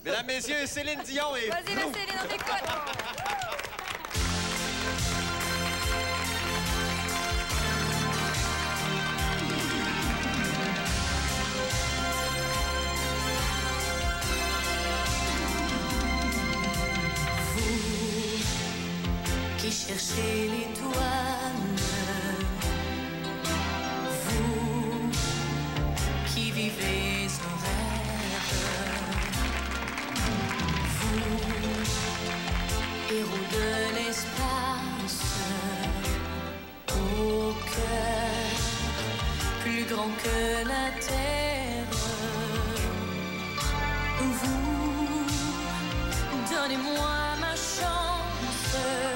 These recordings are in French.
Mesdames, messieurs, Céline Dion et... Vas-y, la Céline, on t'écoute. Qui cherchez l'étoile, vous qui vivez un rêve, vous, héros de l'espace, au cœur plus grand que la terre, vous, donnez-moi ma chance.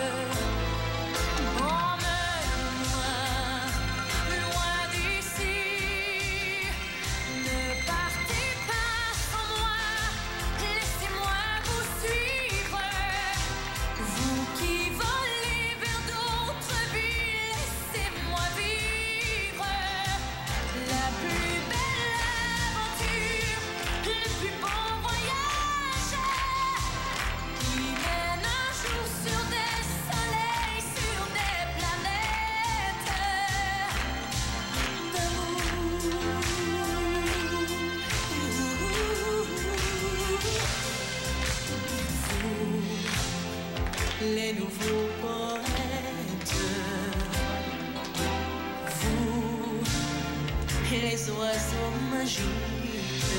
Les nouveaux poètes, vous, les oiseaux magiques,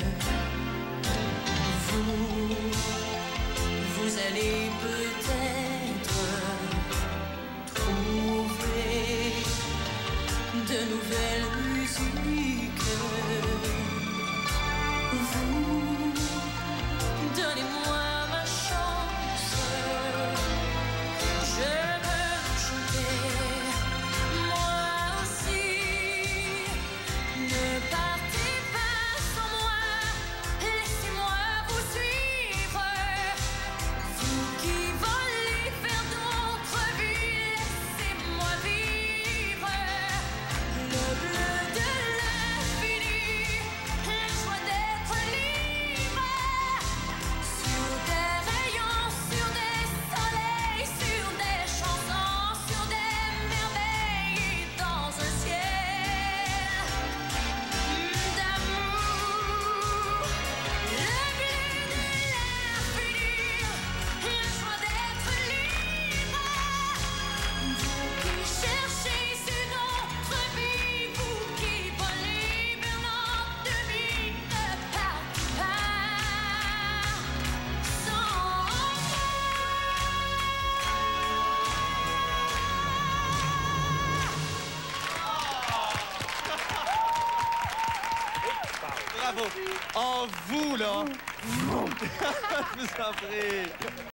vous allez peut-être trouver de nouvelles musiques. Vous, donnez-moi ma chance. Je veux chanter, moi aussi. Ne partez pas sans moi, laissez-moi vous suivre. Vous qui volez vers d'autres vies, laissez-moi vivre. Le bleu de l'infini, la joie d'être libre. Sur des rayons, sur des soleils, sur des chansons, sur des merveilles, dans un ciel d'amour. Le bleu de l'infini, la joie d'être libre. Vous qui cherchez une autre vie, vous qui volez vers notre vie, ne partez pas sans Bravo! En vous, là! Je vous en prie!